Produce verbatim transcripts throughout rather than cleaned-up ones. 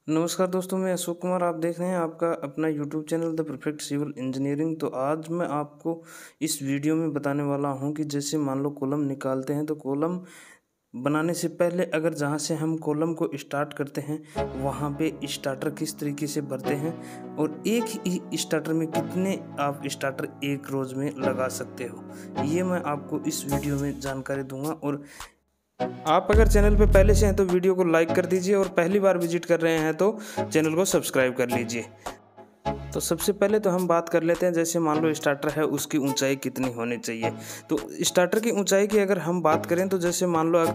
नमस्कार दोस्तों, मैं अशोक कुमार। आप देख रहे हैं आपका अपना YouTube channel the perfect civil engineering. तो आज मैं आपको इस वीडियो में बताने वाला हूं कि जैसे मान लो कॉलम निकालते हैं तो कॉलम बनाने से पहले अगर जहां से हम कॉलम को स्टार्ट करते हैं वहां पे स्टार्टर किस तरीके से भरते हैं और एक ही स्टार्टर में कितने आप स्टार्टर एक रोज़ में लगा सकते हो, ये मैं आपको इस वीडियो में जानकारी दूंगा। और आप अगर चैनल पे पहले से हैं तो वीडियो को लाइक कर दीजिए और पहली बार विजिट कर रहे हैं तो चैनल को सब्सक्राइब कर लीजिए। तो सबसे पहले तो हम बात कर लेते हैं, जैसे मान लो स्टार्टर है उसकी ऊंचाई कितनी होनी चाहिए। तो स्टार्टर की ऊंचाई की अगर हम बात करें तो जैसे मान लो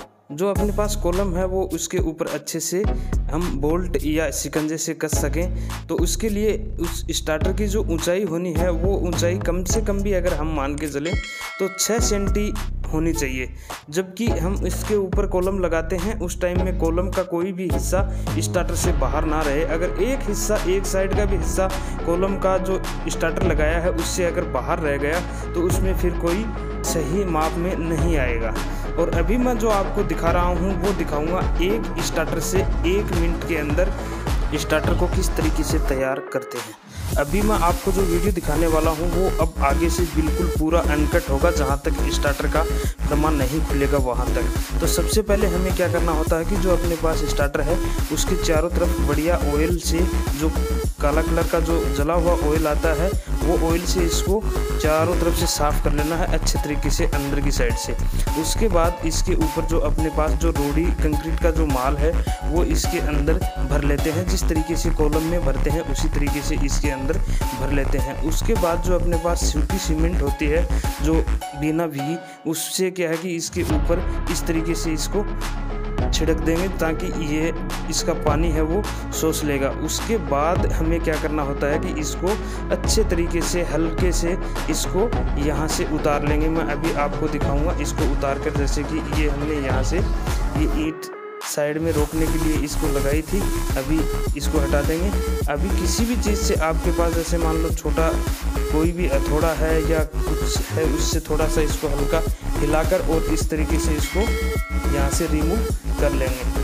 जो अपने पास कॉलम है वो उसके ऊपर अच्छे से हम बोल्ट या शिकंजे से कस सकें, तो उसके लिए उस स्टार्टर की जो ऊंचाई होनी है वो ऊंचाई कम से कम भी अगर हम मान के चलें तो छः सेंटी होनी चाहिए। जबकि हम इसके ऊपर कॉलम लगाते हैं उस टाइम में कॉलम का कोई भी हिस्सा स्टार्टर से बाहर ना रहे। अगर एक हिस्सा एक साइड का भी हिस्सा कॉलम का जो स्टार्टर लगाया है उससे अगर बाहर रह गया तो उसमें फिर कोई सही माप में नहीं आएगा। और अभी मैं जो आपको दिखा रहा हूँ वो दिखाऊंगा एक स्टार्टर से एक मिनट के अंदर स्टार्टर को किस तरीके से तैयार करते हैं। अभी मैं आपको जो वीडियो दिखाने वाला हूँ वो अब आगे से बिल्कुल पूरा अनकट होगा, जहाँ तक स्टार्टर का प्रमाण नहीं खुलेगा वहाँ तक। तो सबसे पहले हमें क्या करना होता है कि जो अपने पास स्टार्टर है उसके चारों तरफ बढ़िया ऑयल से, जो काला कलर का जो जला हुआ ऑयल आता है वो ऑयल से इसको चारों तरफ से साफ़ कर लेना है अच्छे तरीके से अंदर की साइड से। उसके बाद इसके ऊपर जो अपने पास जो रोडी कंक्रीट का जो माल है वो इसके अंदर भर लेते हैं। जिस तरीके से कॉलम में भरते हैं उसी तरीके से इसके अंदर भर लेते हैं। उसके बाद जो अपने पास सूखी सीमेंट होती है जो बिना भीगी, उससे क्या है कि इसके ऊपर इस तरीके से इसको छिड़क देंगे ताकि ये इसका पानी है वो सोख लेगा। उसके बाद हमें क्या करना होता है कि इसको अच्छे तरीके से हल्के से इसको यहाँ से उतार लेंगे। मैं अभी आपको दिखाऊंगा इसको उतार कर, जैसे कि ये हमने यहाँ से ये ईंट साइड में रोकने के लिए इसको लगाई थी, अभी इसको हटा देंगे। अभी किसी भी चीज़ से आपके पास जैसे मान लो छोटा कोई भी हथौड़ा है या कुछ है उससे थोड़ा सा इसको हल्का हिलाकर और इस तरीके से इसको यहाँ से रिमूव कर लेंगे।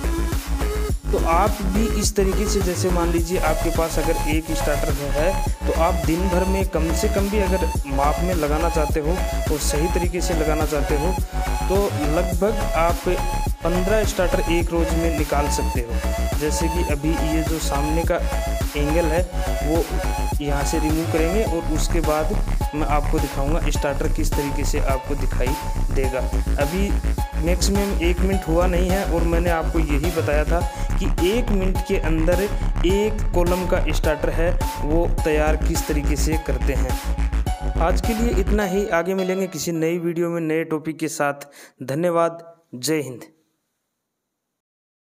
तो आप भी इस तरीके से, जैसे मान लीजिए आपके पास अगर एक स्टार्टर है तो आप दिन भर में कम से कम भी अगर माप में लगाना चाहते हो और सही तरीके से लगाना चाहते हो तो लगभग आप पंद्रह स्टार्टर एक रोज़ में निकाल सकते हो। जैसे कि अभी ये जो सामने का एंगल है वो यहाँ से रिमूव करेंगे और उसके बाद मैं आपको दिखाऊंगा स्टार्टर किस तरीके से आपको दिखाई देगा। अभी मैक्सिमम एक मिनट हुआ नहीं है और मैंने आपको यही बताया था कि एक मिनट के अंदर एक कॉलम का स्टार्टर है वो तैयार किस तरीके से करते हैं। आज के लिए इतना ही, आगे मिलेंगे किसी नई वीडियो में नए टॉपिक के साथ। धन्यवाद, जय हिंद।